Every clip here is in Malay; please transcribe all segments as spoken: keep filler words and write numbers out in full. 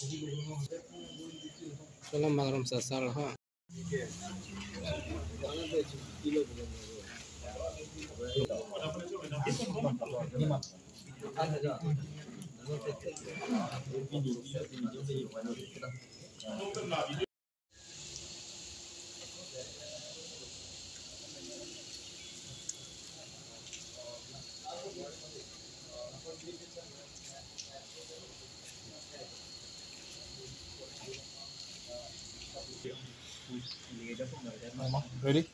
Salam magrum sasal ha. Ready?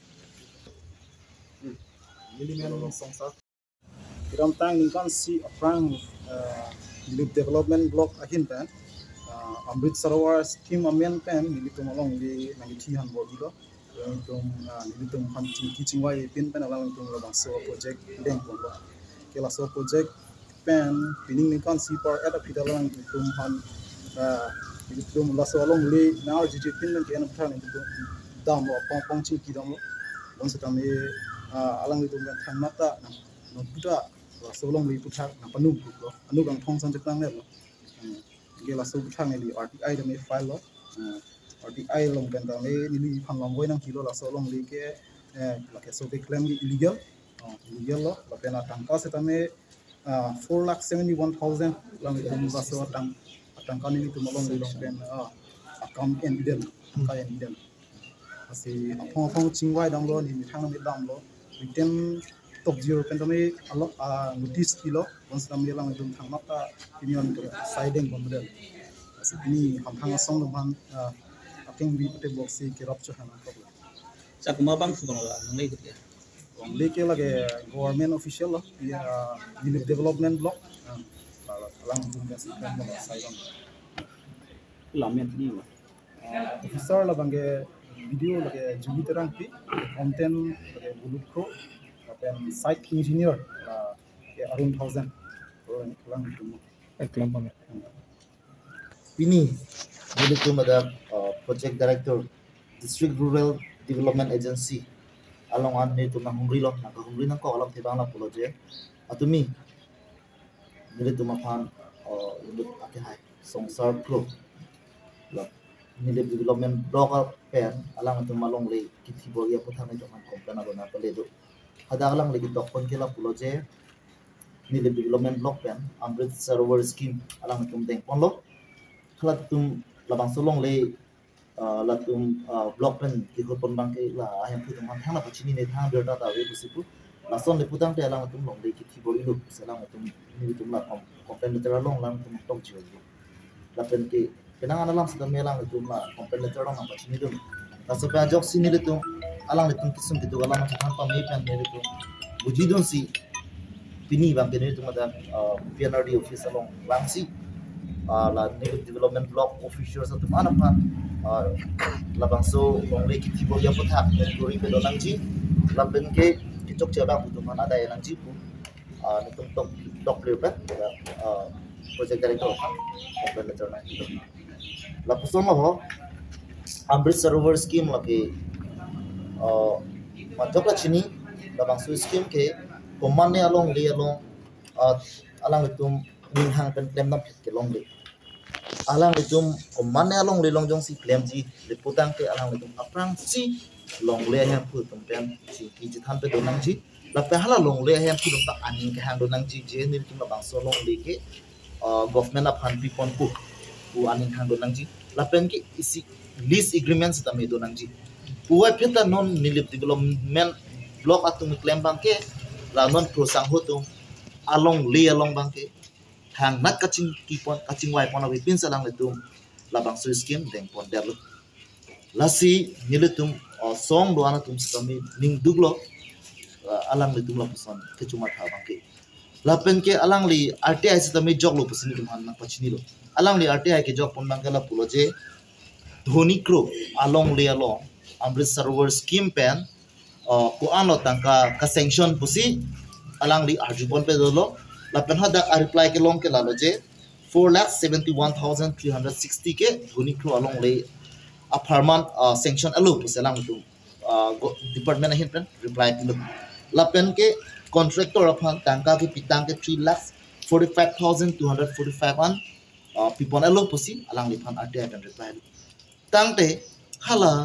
Kiram tang ni kan si aprang lip development block ahin pen Amrit Sarovar scheme amen pen nilitum along li nangithi han bodi lo nilitum nilitum han teaching wai pin pen along tum lo so project deng ko lo kela so project pen pining ni kan si par eta pidalang nilitum han nilitum la so along li na R G G pin pen ken phan nilitum dam lo pong pong chi ki dam lo don sa tam e alang nilitum thang mata no puta so long li puthak na panu lo anu gang thong san chakang le lo gela so puthak ne li R T I da me file lo R T I long ben da me ni li phang long goi nang kilo la so long li ke la ke so ke claim gi illegal illegal lo la pena tangka se tame four lakh seventy-one thousand lang ni la so tang tangka ni tu long li long pen account en bidel ka en bidel asi apong apong chingwai dam lo ni thang me dam lo written top zero pen tame alo notice kilo once tam yelang dum thang mata opinion siding kon model asi ni ham thang song dum han aking bi te box si ke rap cho hana problem sa kuma bang su bang ngai ku ya only ke lage government official lo village development block lang dum ga si kan mo siding lamen ni wa officer la bange video lage jugi terang pi content lage buluk ko dan site engineer ke arun thousand lang dum Eklam bang. Pini jadi tu madam project director district rural development agency along an ni tu na hungri lo na hungri na ko alam tebang la project atumi jadi tu mapan untuk ake hai songsar pro la ni development block pen alang tu malong le kiti boya puthang ni jokan komplain alo na pale do ada alang lagi dokon ke la project ni development block pen Amrit Sarovar scheme alang tum deng pon lo kala tum labang solong le la tum block pen ki ko pon bang ke la ayam pu tum thang la pachini ne thang berda ta we busipu la son le putang te alang tum long le ki thi boli lu salang tum ni tum la kom komplain letter long lang tum tong jiu la pen ke penang alang sa me lang tum la komplain letter long pachini dum ta so pa jok sini le tum alang le tum kisum ki tu alang sa thang pa me pen ne le tum buji don si pini bang ke ne tum da P N R D office along lang si la native development block officials atau mana pan labang so ongle kiti bo yang pothak tori pe dolang ji laben ke kitok jabang tu man ada yang ji pu ni tum tok dok le bet project director open letter na la puson ho Amrit Sarovar scheme la ke majok la chini labang so scheme ke komane along le along alang tum ning hang pen claim nam phet ke long le alang le tum komane along le long jong si claim ji le putang ke alang le tum aprang si long le hem pu tum pen si ki ji than pe do nang ji la pe hala long le hem pu tum ta aning ke hang do nang ji je ni tum bang so long le ke government of han pi pon pu pu aning hang do nang ji la pen ke isi lease agreements ta me do nang ji pu wa phet ta non nilip development block atum claim bang ke la non pro sang ho tum along le along bang ke hang nat kacing kipon kacing wai pon awi pin salang letum labang so scheme deng pon derlo lasi niletum song do anatum stami ning duglo alang letum la pusan ke cuma tha bang ke lapen ke alang li R T I stami jog lo pusini tum han na pachini lo alang li R T I ke jog pon bang ke la pulo je dhoni kro along le along Amrit Sarovar scheme pen ko anlo tangka ka sanction pusi alang li arju pon pe dolo la pen hada reply ke long ke la lo je four lakh seventy-one thousand three hundred sixty ke dhoni kro along le a farman sanction alo puselang tu department ahin pen reply ke lo la pen ke contractor aphan tangka ke pitang ke three lakh forty-five thousand two hundred forty-five an pipon elo pusi alang lipan ade dan reply tangte hala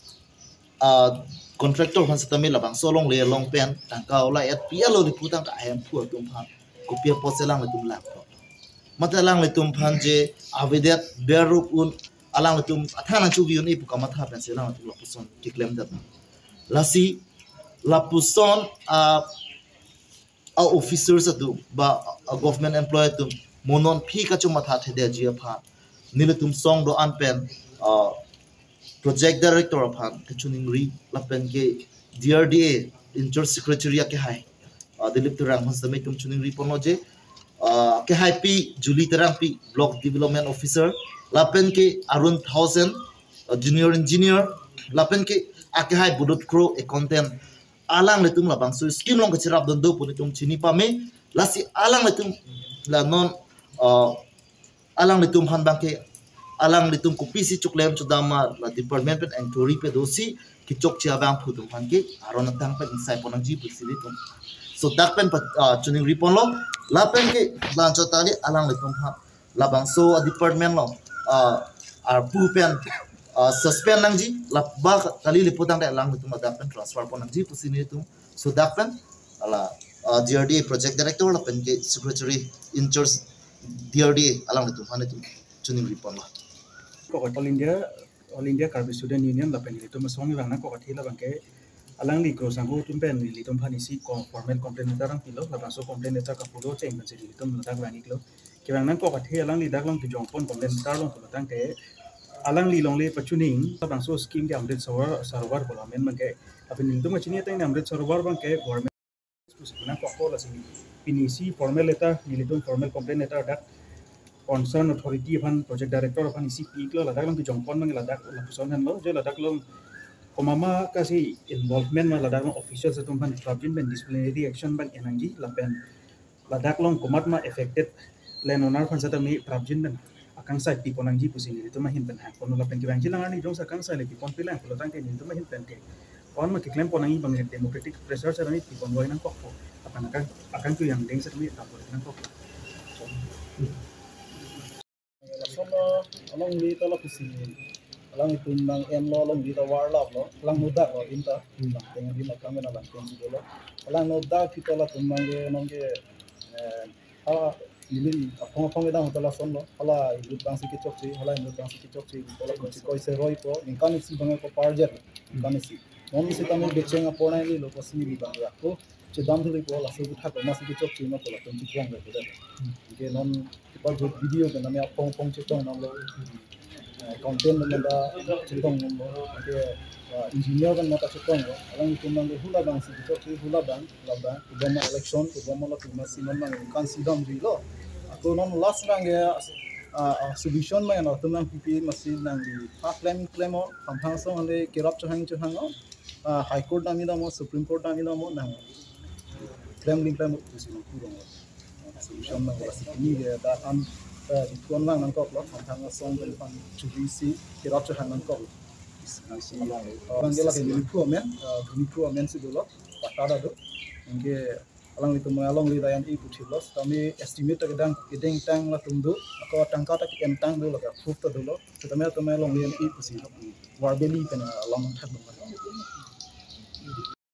contractor han setami labang solong le long pen tangkau la et pialo di putang ka ayam pu tum phan ko pia poselang le tum lak matalang le tum phan je avedet beruk un alang le tum athana chugi un ipu kamatha pen selang tum lapuson kiklem dat lasi lapuson a a officers atu ba a government employee tum monon phi ka chuma tha thede ji pha niletum song do an pen project director of han kechuning ri lapen ke D R D A inter secretary ke hai dilip terang hans dami tum chuning ri pono je ke hai pi juli terang pi block development officer lapen ke arun thousand junior engineer lapen ke ake hai budut kro accountant alang letum labang so skim long ke chirap don do puni tum chini pame lasi alang letum la non alang letum han bangke alang litum kopi si cuklem cudama la department pen inquiry pe dosi ki chok chia bang phutum han ke aron tang pen insai ponang ji pusi litum so dak pen chuning ripon lo la pen ke lan chotali alang litum ha la bang so department lo ar pu pen suspend nang ji la ba kali liputang de alang litum dak pen transfer ponang ji pusi litum so dak pen ala D R D A project director la pen ke secretary in charge D R D A alang litum han litum chuning ripon lo All India All India Carpet Student Union la pen itu masong bang na ko kathila bang ke alang li cross angku tumpen li tum phani si ko formal complaint tarang pilo la bang so complaint ta ka pudo che ngan li tum dak bang iklo ke bang nan ko kathi alang li dak long ti jong pon complaint tar long ko tang te alang li long le pachuning la bang so scheme ke amrit server server ko la men bang ke apin li tum chini ta amrit server bang ke government na ko ko la si pinisi formal letter li tum formal complaint letter dak concern authority fan project director fan isi piklo ladak lang kijong pon mang ladak lapuson han lo je ladak long komama kasi involvement ma ladak long officials atum fan tribunal ben disciplinary action ban enangji lampen ladak long komat ma affected landowner fan satami tribunal ben akang sai pipon angji pusini itu ma hin ben ha kono lapen kibang jilang ani jong sakang sai le pipon pilang ko tang ke ni itu ma hin pen ke kon ma kiklem pon angi bang democratic pressure sarani pipon boy nang ko akan akan akan tu yang deng satami ta boy nang ko Sono along di tala kusi along itu nang em lo along di tawar lap lo along muda lo inta dengan di makam na lang tensi lo along muda kita la tumang ge nong ge ala ini apong apong eda hotala sono ala ibu bang si kicok si ala ibu bang si kicok si tala kunci koi se roi po ingkan isi bang ko parjet ingkan isi non isi tamu beceng apona ini lo pasti di bang ya ko cedam tu po la se buta ko masih kicok si ma ko la kunci kuang ge beda ke non Pak buat video kan namanya pong-pong cetong nama konten nama cetong nama ada engineer kan mata cetong lo alang itu nama hula bang si cetong si hula bang laba Obama election Obama lah cuma si nama kan sidam dulu atau non last bang ya solution mana atau nama P P masih nang di half claim claim or kampang so ande kirap cahang cahang o high court nami damo supreme court nami damo nang claim link claim itu sih kurang solution nang wala sikini dia datan di tuan lang nang kok lo tang song dari pan chubisi kirap cha nang kok si bang gela ke ni pro men ni pro men si dolo patada do nge alang itu mengalong li dayan i puthilos kami estimate ke dang kedeng tang la tumdu ako tangka ta ken tang do la proof to dolo so tame to melong li i pusi warbeli kana long thak